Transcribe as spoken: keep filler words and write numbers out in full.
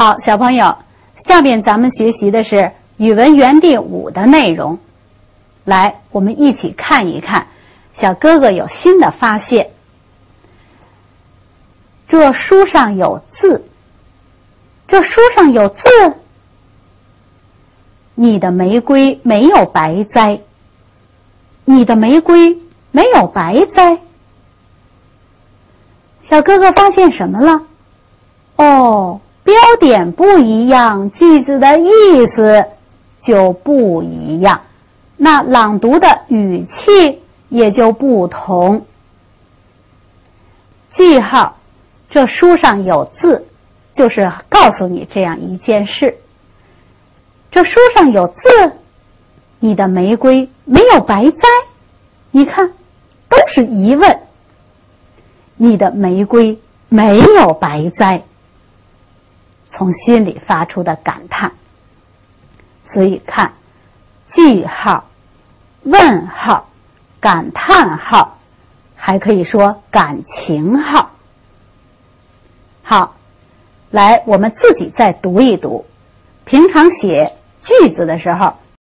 好，小朋友，下面咱们学习的是语文园地五的内容。来，我们一起看一看，小哥哥有新的发现。这书上有字，这书上有字。你的玫瑰没有白栽，你的玫瑰没有白栽。小哥哥发现什么了？哦，标点不一样，句子的意思就不一样，那朗读的语气也就不同。句号，这书上有字，就是告诉你这样一件事。这书上有字，你的玫瑰没有白栽，你看，都是疑问。你的玫瑰没有白栽，从心里发出的感叹。所以看，句号、问号、感叹号，还可以说感情号。好，来，我们自己再读一读。平常写句子的时候，